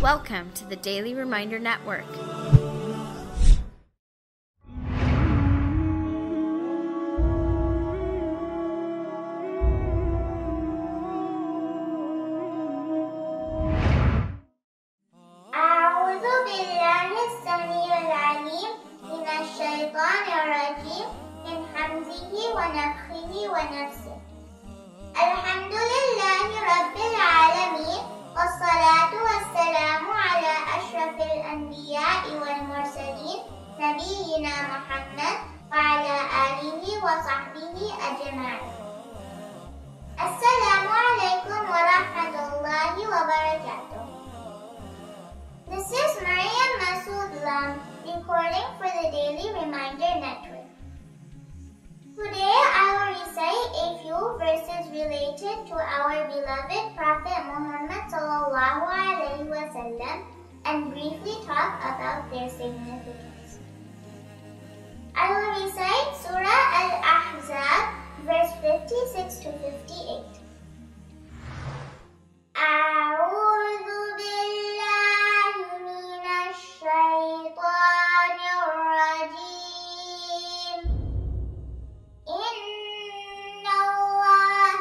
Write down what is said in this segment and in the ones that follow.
Welcome to the Daily Reminder Network. أعوذ بالله السميع العليم من الشيطان الرجيم من حمزه ونفخه ونفسه. الحمد لله رب العالمين، والصلاة والسلام على أشرف الأنبياء والمرسلين نبينا محمد وعلى آله وصحبه أجمعين. السلام عليكم ورحمة الله وبركاته. This is Maryam Masood Lam recording for the Daily Reminder Network. Today I will recite a few verses related to our beloved Prophet Muhammad sallallahu alaihi wasallam and briefly talk about their significance. I will recite Surah Al-Ahzab, verse 56 to 58. أعوذ بالله من الشيطان الرجيم. إن الله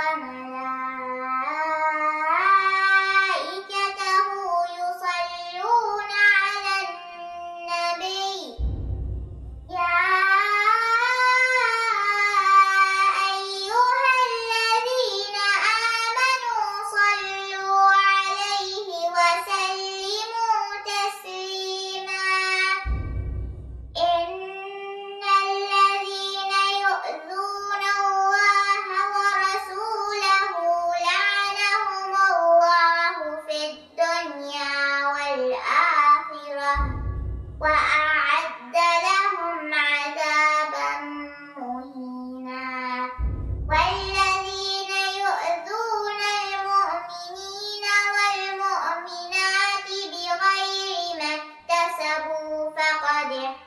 وملائكته يصلون على النبي يا أيها الذين آمنوا صلوا عليه وسلموا تسليما. إن الذين يؤذون الله ورسوله لعنهم الله في الدنيا والآخرة وأعد لهم عذابا مهينا. والذين يؤذون المؤمنين والمؤمنات بغير ما اكتسبوا فقد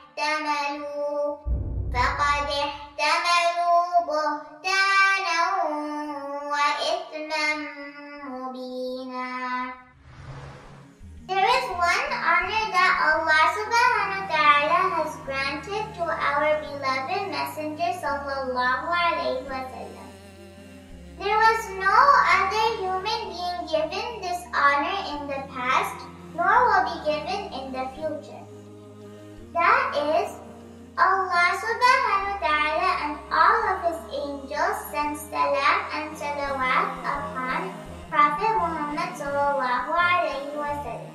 احتملوا بهتانا وإثما مبينا. There is one honor that Allah subhanahu wa ta'ala has granted to our beloved Messenger sallallahu alayhi wa sallam. There was no other human being given this honor in the past, nor will be given in the future. That is, Allah subhanahu wa ta'ala and all of His angels send salam and salawat upon Prophet Muhammad sallallahu alayhi wa sallam.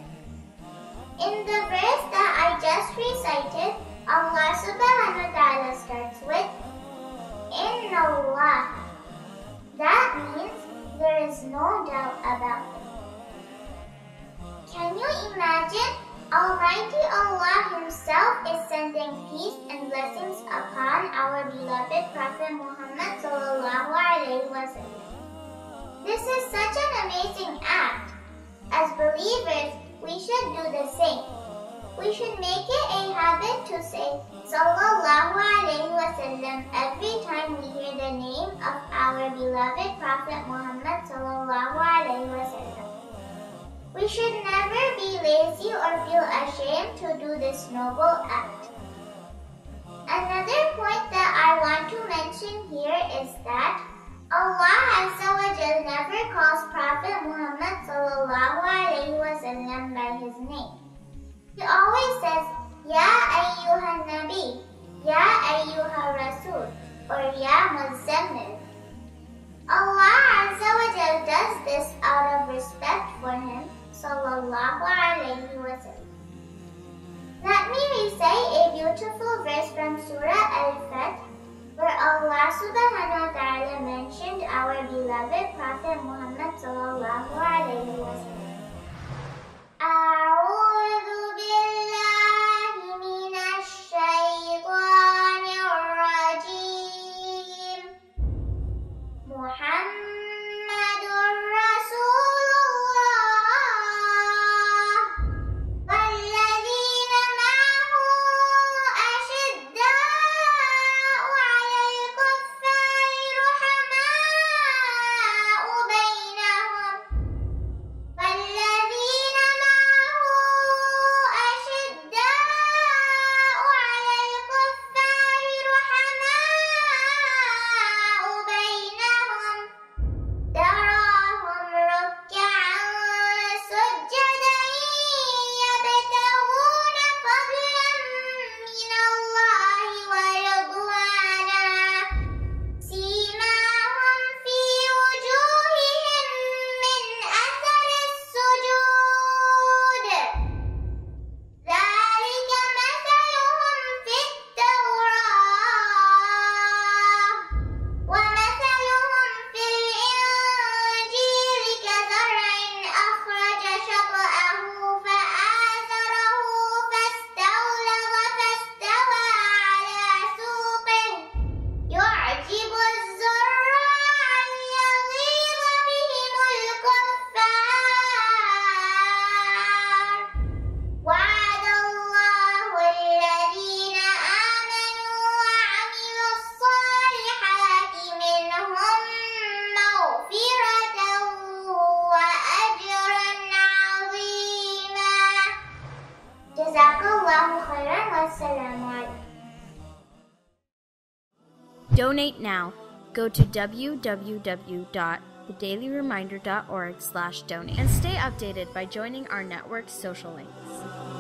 In the verse that I just recited, Allah subhanahu wa ta'ala starts with Inna Allah. That means there is no doubt about it. Can you imagine? Almighty Allah Himself is sending peace and blessings upon our beloved Prophet Muhammad sallallahu alaihi wasallam. This is such an amazing act. As believers, we should do the same. We should make it a habit to say sallallahu alaihi wasallam every time we hear the name of our beloved Prophet Muhammad sallallahu alaihi wasallam. We should never be lazy or feel ashamed to do this noble act. Another point that I want to mention here is that Allah Azza wa Jal never calls Prophet Muhammad sallallahu alayhi wa sallam by his name. He always says, Ya ayyuhan Nabi, Ya ayyuha Rasul, or Ya Muzammil. Allah Azza wa Jal does this out of respect for him sallallahu alayhi wa sallam. Let me recite a beautiful verse from Surah Al-Fath, where Allah subhanahu wa ta'ala mentioned our beloved Prophet Muhammad sallallahu alayhi wa sallam. A'udhu billahi minash shaytanir rajim. Muhammadur Rasulullah والذين معه أشداء على الكفار رحماء بينهم والذين معه Jazakallahu khairan. Wassalamu alaikum. Donate now. Go to www.thedailyreminder.org/donate and stay updated by joining our network's social links.